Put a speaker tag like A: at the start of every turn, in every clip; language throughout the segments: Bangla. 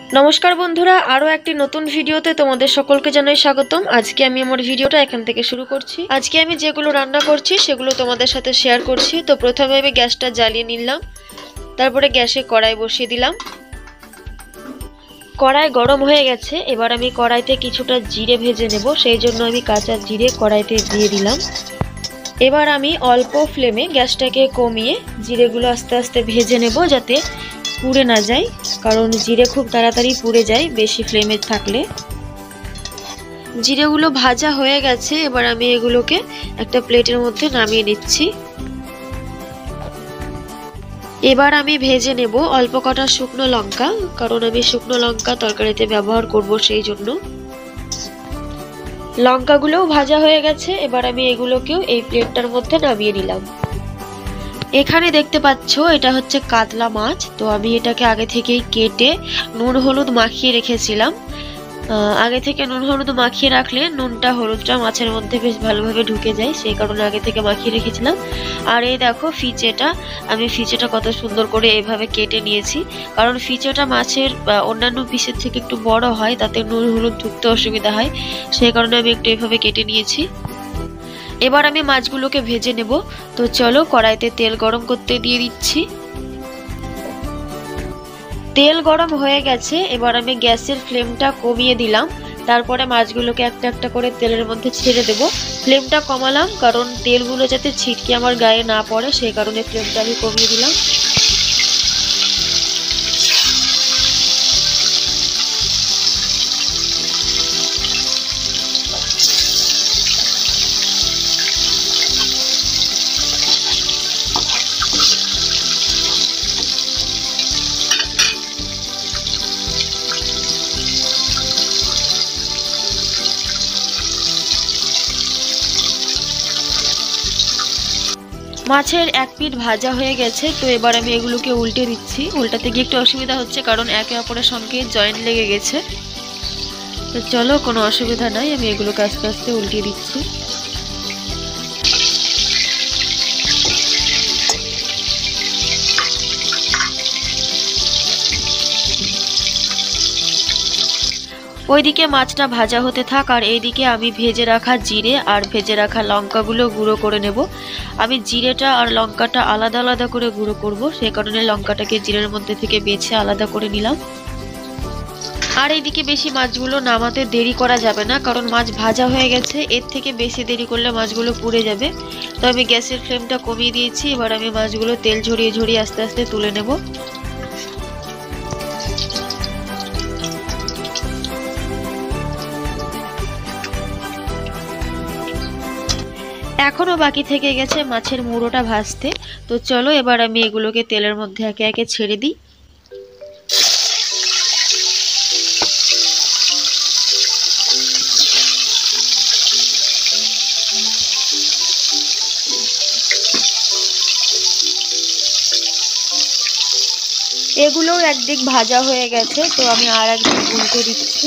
A: নমস্কার বন্ধুরা, আরো একটি নতুন ভিডিওতে তোমাদের সকলকে জানাই স্বাগতম। আজকে আমি আমার ভিডিওটা এখান থেকে শুরু করছি। আজকে আমি যেগুলো রান্না করছি সেগুলো তোমাদের সাথে শেয়ার করছি। তো প্রথমে আমি গ্যাসটা জ্বালিয়ে নিলাম, তারপরে গ্যাসে কড়াই বসিয়ে দিলাম। কড়াই গরম হয়ে গেছে, এবার আমি কড়াইতে কিছুটা জিরে ভেজে নেব, সেই জন্য আমি কাঁচা জিরে কড়াইতে দিয়ে দিলাম। এবার আমি অল্প ফ্লেমে গ্যাসটাকে কমিয়ে জিরেগুলো আস্তে আস্তে ভেজে নেব, যাতে পুড়ে না যায়, কারণ জিরে খুব তাড়াতাড়ি পুড়ে যায় বেশি ফ্লেমে থাকলে। জিরেগুলো ভাজা হয়ে গেছে, এবার আমি এগুলোকে একটা প্লেটের মধ্যে নামিয়ে নিচ্ছি। এবার আমি ভেজে নেব অল্প কটা শুকনো লঙ্কা, কারণ আমি শুকনো লঙ্কা তরকারিতে ব্যবহার করব, সেই জন্য। লঙ্কাগুলোও ভাজা হয়ে গেছে, এবার আমি এগুলোকেও এই প্লেটটার মধ্যে নামিয়ে নিলাম। এখানে দেখতে পাচ্ছ এটা হচ্ছে কাতলা মাছ। তো আমি এটাকে আগে থেকেই কেটে নুন হলুদ মাখিয়ে রেখেছিলাম। আগে থেকে নুন হলুদ মাখিয়ে রাখলে নুনটা হলুদটা মাছের মধ্যে বেশ ভালোভাবে ঢুকে যায়, সেই কারণে আগে থেকে মাখিয়ে রেখেছিলাম। আর এই দেখো ফিচেটা, আমি ফিচেটা কত সুন্দর করে এভাবে কেটে নিয়েছি, কারণ ফিচেটা মাছের অন্যান্য পিসের থেকে একটু বড় হয়, তাতে নুন হলুদ ঢুকতে অসুবিধা হয়, সেই কারণে আমি একটু এভাবে কেটে নিয়েছি। এবার আমি মাছগুলোকে ভেজে নেব। তো চলো কড়াইতে তেল গরম করতে দিয়ে দিচ্ছি। তেল গরম হয়ে গেছে, এবার আমি গ্যাসের ফ্লেমটা কমিয়ে দিলাম, তারপরে মাছগুলোকে একটা একটা করে তেলের মধ্যে ছেড়ে দেব। ফ্লেমটা কমালাম কারণ তেলগুলো যাতে ছিটকে আমার গায়ে না পড়ে, সেই কারণে ফ্লেমটা আমি কমিয়ে দিলাম। মাছের এক পিঠ ভাজা হয়ে গেছে, তো এবার আমি এগুলোকে উল্টে দিচ্ছি। উল্টাতে গিয়ে একটু অসুবিধা হচ্ছে, কারণ একে অপরের সঙ্গে জয়েন্ট লেগে গেছে। তো চলো, কোনো অসুবিধা নাই, আমি এগুলোকে আস্তে আস্তে উল্টিয়ে দিচ্ছি। ওইদিকে মাছটা ভাজা হতে থাক, আর এইদিকে আমি ভেজে রাখা জিরে আর ভেজে রাখা লঙ্কাগুলো গুঁড়ো করে নেব। আমি জিরেটা আর লঙ্কাটা আলাদা আলাদা করে গুঁড়ো করব, সেই কারণে লঙ্কাটাকে জিরের মধ্যে থেকে বেছে আলাদা করে নিলাম। আর এইদিকে বেশি মাছগুলো নামাতে দেরি করা যাবে না, কারণ মাছ ভাজা হয়ে গেছে, এর থেকে বেশি দেরি করলে মাছগুলো পুড়ে যাবে। তো আমি গ্যাসের ফ্লেমটা কমিয়ে দিয়েছি। এবার আমি মাছগুলো তেল ঝরিয়ে ঝরিয়ে আস্তে আস্তে তুলে নেব। এখনো বাকি থেকে গেছে মাছের মুড়োটা ভাজতে। তো চলো এবার আমি এগুলোকে তেলের মধ্যে একে একে ছেড়ে দিই। এগুলোও একদিক ভাজা হয়ে গেছে, তো আমি আর একদিক উল্টে দিচ্ছি।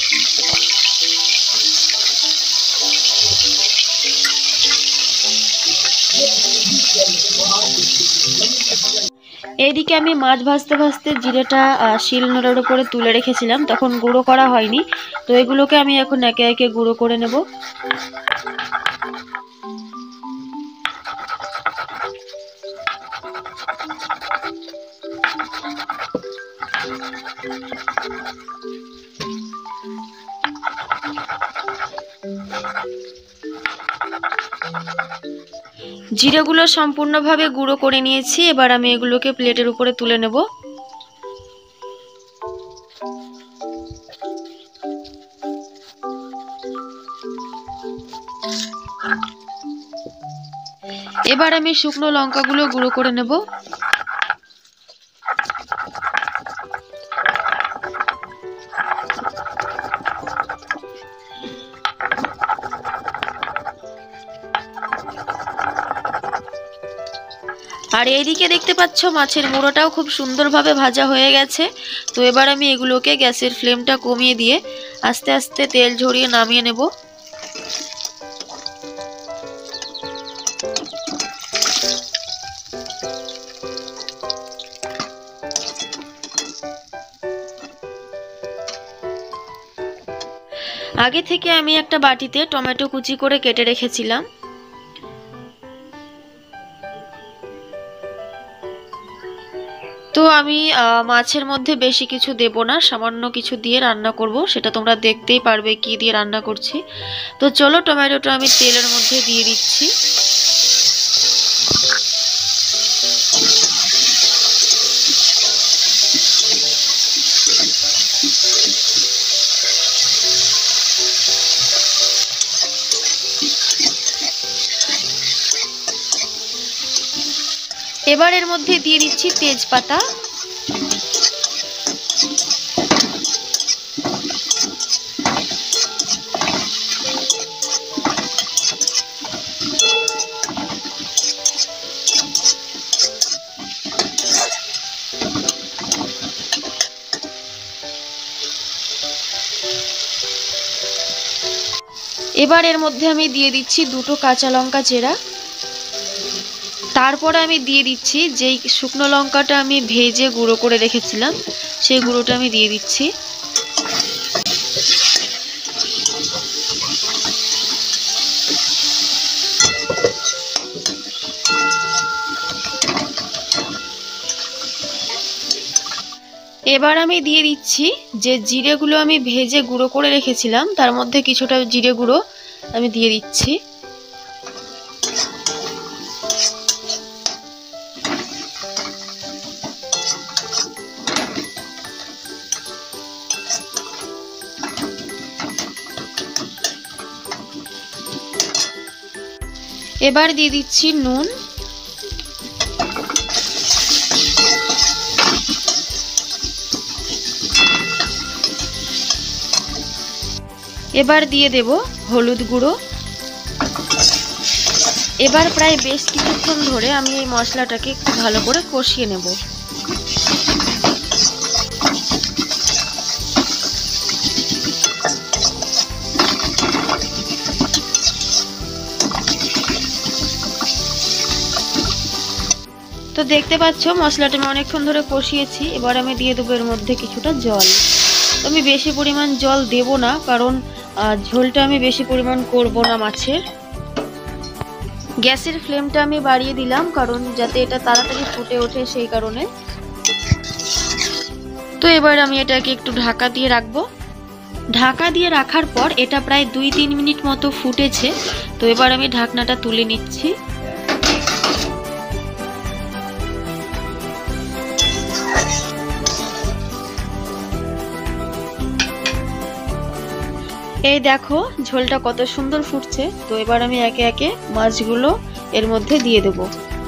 A: এইদিকে আমি মাছ ভাজতে ভাজতে জিরেটা শিলনোড়ার উপরে তুলে রেখেছিলাম, তখন গুঁড়ো করা হয়নি। তো এগুলোকে আমি এখন একে একে গুঁড়ো করে নেব। জিরেগুলো সম্পূর্ণভাবে গুঁড়ো করে নিয়েছি, এবার আমি এগুলোকে প্লেটের উপরে তুলে নেব। এবার আমি শুকনো লঙ্কাগুলো গুঁড়ো করে নেব। আর এইদিকে দেখতে পাচ্ছ মাছের মুড়োটাও খুব সুন্দরভাবে ভাজা হয়ে গেছে। তো এবার আমি এগুলোকে গ্যাসের ফ্লেমটা কমিয়ে দিয়ে আস্তে আস্তে তেল ঝরিয়ে নামিয়ে নেব। আগে থেকে আমি একটা বাটিতে টমেটো কুচি করে কেটে রেখেছিলাম। তো আমি মাছের মধ্যে বেশি কিছু দেব না, সামান্য কিছু দিয়ে রান্না করব, সেটা তোমরা দেখতেই পারবে কি দিয়ে রান্না করছি। তো চলো টমেটোটা আমি তেলের মধ্যে দিয়ে দিচ্ছি। এবার এর মধ্যে দিয়ে দিচ্ছি তেজপাতা, এবার এর মধ্যে আমি দিয়ে দিচ্ছি দুটো কাঁচা লঙ্কা চেরা। তারপরে আমি দিয়ে দিচ্ছি যেই শুকনো লঙ্কাটা আমি ভেজে গুঁড়ো করে রেখেছিলাম, সেই গুঁড়োটা আমি দিয়ে দিচ্ছি। এবার আমি দিয়ে দিচ্ছি যে জিরেগুলো আমি ভেজে গুঁড়ো করে রেখেছিলাম, তার মধ্যে কিছুটা জিরে গুঁড়ো আমি দিয়ে দিচ্ছি। এবার দিয়ে দিচ্ছি নুন, এবার দিয়ে দেব হলুদ গুঁড়ো। এবার প্রায় বেশ কিছুক্ষণ ধরে আমি এই মশলাটাকে একটু ভালো করে কষিয়ে নেব। তো দেখতে পাচ্ছ মশলাটা আমি অনেকক্ষণ ধরে কষিয়েছি। এবার আমি দিয়ে দেবো এর মধ্যে কিছুটা জল। তো আমি বেশি পরিমাণ জল দেব না, কারণ ঝোলটা আমি বেশি পরিমাণ করব না মাছের। গ্যাসের ফ্লেমটা আমি বাড়িয়ে দিলাম, কারণ যাতে এটা তাড়াতাড়ি ফুটে ওঠে সেই কারণে। তো এবার আমি এটাকে একটু ঢাকা দিয়ে রাখবো। ঢাকা দিয়ে রাখার পর এটা প্রায় 2-3 মিনিট মতো ফুটেছে। তো এবার আমি ঢাকনাটা তুলে নিচ্ছি। এই দেখো ঝোলটা কত সুন্দর ফুটছে। তো এবার আমি একে একে মাছগুলো এর মধ্যে দিয়ে দেব।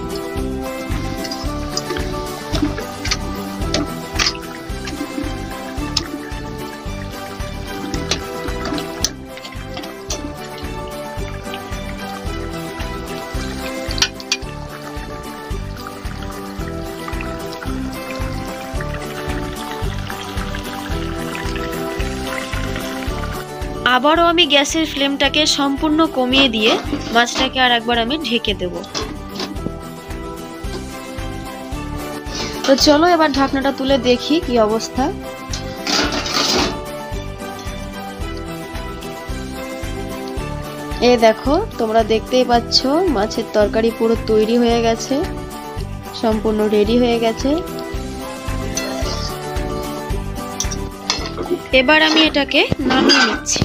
A: আবারও আমি গ্যাসের ফ্লেমটাকে সম্পূর্ণ কমিয়ে দিয়ে মাছটাকে আর একবার আমি ঢেকে দেব। তো চলো এবার ঢাকনাটা তুলে দেখি কি অবস্থা। এই দেখো তোমরা দেখতেই পাচ্ছ মাছের তরকারি পুরো তৈরি হয়ে গেছে, সম্পূর্ণ রেডি হয়ে গেছে। এবার আমি এটাকে নামিয়ে নিচ্ছি।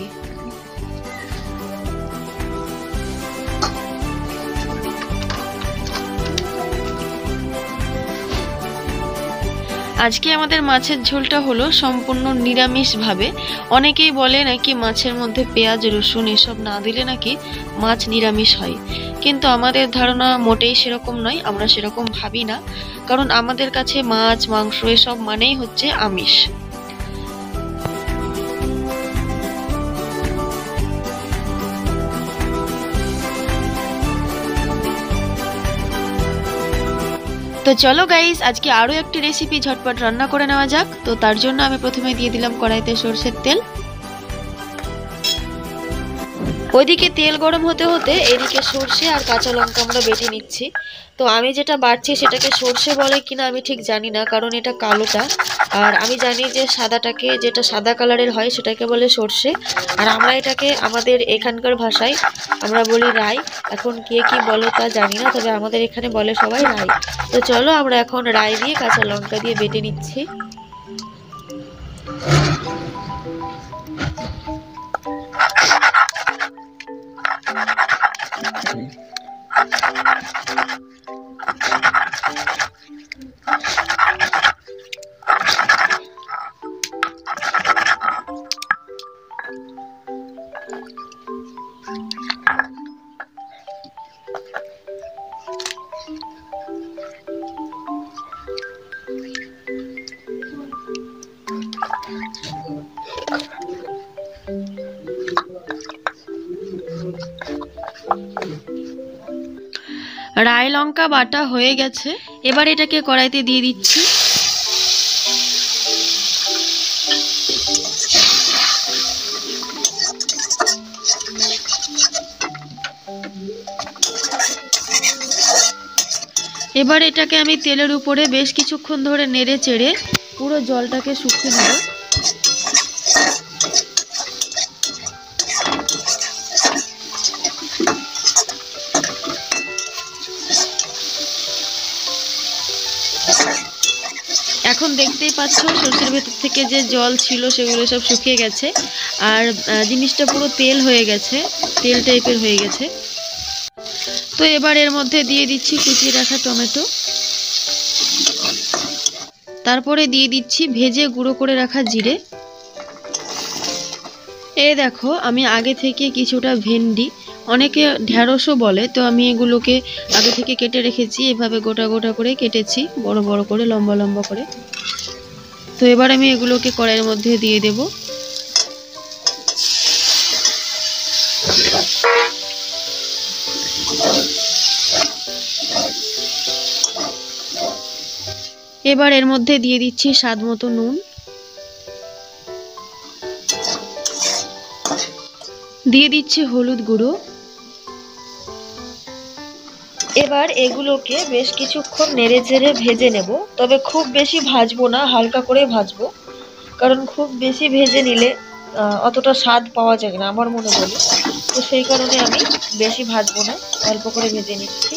A: আজকে আমাদের মাছের ঝোলটা হলো সম্পূর্ণ নিরামিষ ভাবে। অনেকেই বলে নাকি মাছের মধ্যে পেঁয়াজ রসুন এসব না দিলে নাকি মাছ নিরামিষ হয়, কিন্তু আমাদের ধারণা মোটেই সেরকম নয়। আমরা সেরকম ভাবি না, কারণ আমাদের কাছে মাছ মাংস এসব মানেই হচ্ছে আমিষ। তো চলো গাইস আজকে আরো একটি রেসিপি ঝটপট রান্না করে নেওয়া যাক। তো তার জন্য আমি প্রথমে দিয়ে দিলাম কড়াইতে সরষের তেল। ওইদিকে তেল গরম হতে হতে এদিকে সর্ষে আর কাঁচা লঙ্কা আমরা বেটে নিচ্ছি। তো আমি যেটা বাটছি সেটাকে সর্ষে বলে কিনা আমি ঠিক জানি না, কারণ এটা কালোটা। আর আমি জানি যে সাদাটাকে, যেটা সাদা কালারের হয় সেটাকে বলে সর্ষে। আর আমরা এটাকে আমাদের এখানকার ভাষায় আমরা বলি রাই। এখন কে কি বলে তা জানি না, তবে আমাদের এখানে বলে সবাই রাই। তো চলো আমরা এখন রাই দিয়ে কাঁচা লঙ্কা দিয়ে বেটে নিচ্ছি। রাই লঙ্কা বাটা হয়ে গেছে, এবার এটাকে কড়াইতে দিয়ে দিচ্ছি। এবার এটাকে আমি তেলের উপরে বেশ কিছুক্ষণ ধরে নেড়ে চেড়ে পুরো জলটাকে শুকিয়ে নেব। এখন দেখতেই পাচ্ছ সর্ষের ভেতর থেকে যে জল ছিল সেগুলো সব শুকিয়ে গেছে, আর জিনিসটা পুরো তেল হয়ে গেছে, তেল টাইপের হয়ে গেছে। তো এবার এর মধ্যে দিয়ে দিচ্ছি কুচিয়ে রাখা টমেটো, তারপরে দিয়ে দিচ্ছি ভেজে গুঁড়ো করে রাখা জিরে। এই দেখো আমি আগে থেকে কিছুটা ভেন্ডি, অনেকে ঢ্যাঁড়সও বলে, তো আমি এগুলোকে আগে থেকে কেটে রেখেছি, এভাবে গোটা গোটা করে কেটেছি, বড় বড় করে লম্বা লম্বা করে। তো এবার আমি এগুলোকে কড়াইয়ের মধ্যে দিয়ে দেব। এবার এর মধ্যে দিয়ে দিচ্ছি স্বাদ মতো নুন, দিয়ে দিচ্ছি হলুদ গুঁড়ো। এবার এগুলোকে বেশ কিছুক্ষণ নেড়ে চেড়ে ভেজে নেব, তবে খুব বেশি ভাজবো না, হালকা করে ভাজবো, কারণ খুব বেশি ভেজে নিলে অতটা স্বাদ পাওয়া যায় না আমার মনে বলে। তো সেই কারণে আমি বেশি ভাজবো না, অল্প করে ভেজে নিচ্ছি।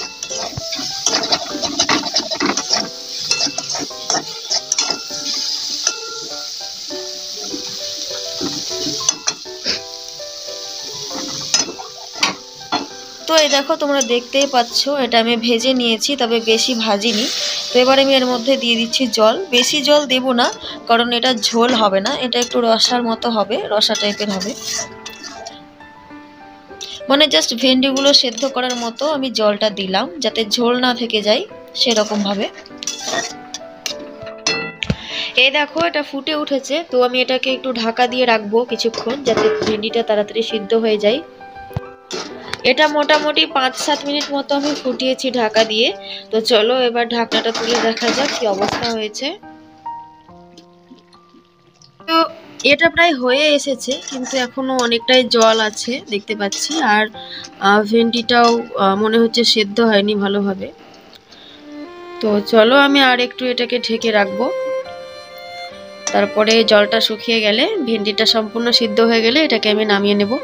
A: তো এই দেখো তোমরা দেখতেই পাচ্ছ এটা আমি ভেজে নিয়েছি, তবে বেশি ভাজিনি। তো এবার আমি এর মধ্যে দিয়ে দিচ্ছি জল। বেশি জল দেব না, কারণ এটা ঝোল হবে না, এটা একটু রসার মতো হবে, রসা টাইপের হবে, মানে জাস্ট ভেন্ডিগুলো সেদ্ধ করার মতো আমি জলটা দিলাম, যাতে ঝোল না থেকে যায় সেরকম ভাবে। এই দেখো এটা ফুটে উঠেছে, তো আমি এটাকে একটু ঢাকা দিয়ে রাখবো কিছুক্ষণ, যাতে ভেন্ডিটা তাড়াতাড়ি সিদ্ধ হয়ে যায়। এটা মোটামুটি 5-7 মিনিট মতো আমি ফুটিয়েছি ঢাকা দিয়ে। তো চলো এবার ঢাকনাটা তুলে দেখা যাক কি অবস্থা হয়েছে। তো এটা প্রায় হয়ে এসেছে, কিন্তু এখনো অনেকটাই জল আছে দেখতে পাচ্ছি, আর ভেন্ডিটাও মনে হচ্ছে সেদ্ধ হয়নি ভালোভাবে। তো চলো আমি আর একটু এটাকে ঢেকে রাখবো, তারপরে জলটা শুকিয়ে গেলে, ভেন্ডিটা সম্পূর্ণ সিদ্ধ হয়ে গেলে এটাকে আমি নামিয়ে নেব।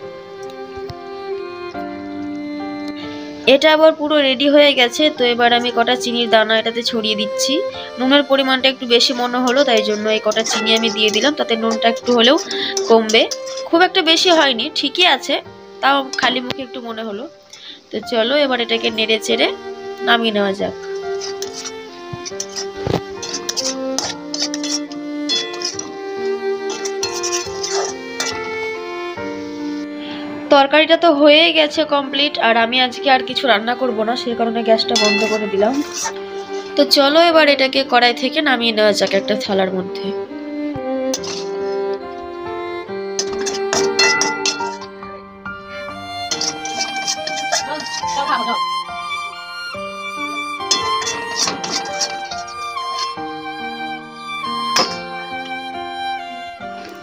A: এটা আবার পুরো রেডি হয়ে গেছে। তো এবার আমি কটা চিনির দানা এটাতে ছড়িয়ে দিচ্ছি। নুনের পরিমাণটা একটু বেশি মনে হলো, তাই জন্য এই কটা চিনি আমি দিয়ে দিলাম, তাতে নুনটা একটু হলেও কমবে। খুব একটা বেশি হয়নি, ঠিকই আছে, তাও খালি মুখে একটু মনে হলো। তো চলো এবার এটাকে নেড়ে চেড়ে নামিয়ে নেওয়া যাক। তরকারিটা তো হয়ে গেছে কমপ্লিট, আর আমি আজকে আর কিছু রান্না করব না, সেই কারণে গ্যাসটা বন্ধ করে দিলাম। তো চলো এবার এটাকে কড়াই থেকে নামিয়ে নেওয়া যাক একটা থালার মধ্যে।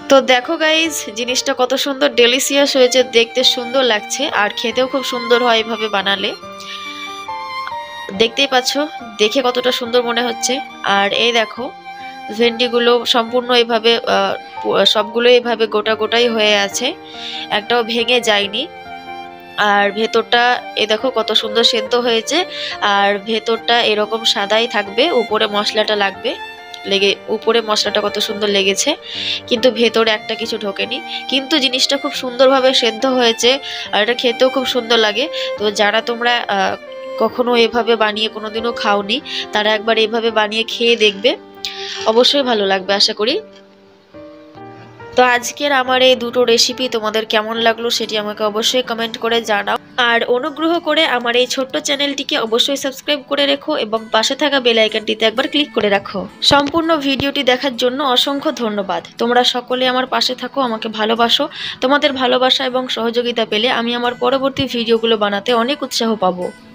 A: তো দেখো গাইজ, জিনিসটা কত সুন্দর ডেলিশিয়াস হয়েছে, দেখতে সুন্দর লাগছে আর খেতেও খুব সুন্দর হয় এভাবে বানালে। দেখতেই পাচ্ছ, দেখে কতটা সুন্দর মনে হচ্ছে। আর এই দেখো ভেন্ডিগুলো সম্পূর্ণ এইভাবে সবগুলো এইভাবে গোটা গোটাই হয়ে আছে, একটাও ভেঙে যায়নি। আর ভেতরটা এ দেখো কত সুন্দর সেদ্ধ হয়েছে, আর ভেতরটা এরকম সাদাই থাকবে, উপরে মশলাটা লাগবে উপরে মশলাটা কত সুন্দর লেগেছে, কিন্তু ভেতরে একটা কিছু ঢোকেনি। কিন্তু জিনিসটা খুব সুন্দরভাবে সেদ্ধ হয়েছে আর এটা খেতেও খুব সুন্দর লাগে। তো যারা তোমরা কখনো এভাবে বানিয়ে কোনোদিনও খাওনি, তারা একবার এভাবে বানিয়ে খেয়ে দেখবে, অবশ্যই ভালো লাগবে আশা করি। তো আজকের আমার এই দুটো রেসিপি তোমাদের কেমন লাগলো সেটি আমাকে অবশ্যই কমেন্ট করে জানাও। আর অনুগ্রহ করে আমার এই ছোট্ট চ্যানেলটিকে অবশ্যই সাবস্ক্রাইব করে রেখো এবং পাশে থাকা বেল আইকনটিতে একবার ক্লিক করে রাখো। সম্পূর্ণ ভিডিওটি দেখার জন্য অসংখ্য ধন্যবাদ। তোমরা সকলে আমার পাশে থাকো, আমাকে ভালোবাসো। তোমাদের ভালোবাসা এবং সহযোগিতা পেলে আমি আমার পরবর্তী ভিডিওগুলো বানাতে অনেক উৎসাহ পাবো।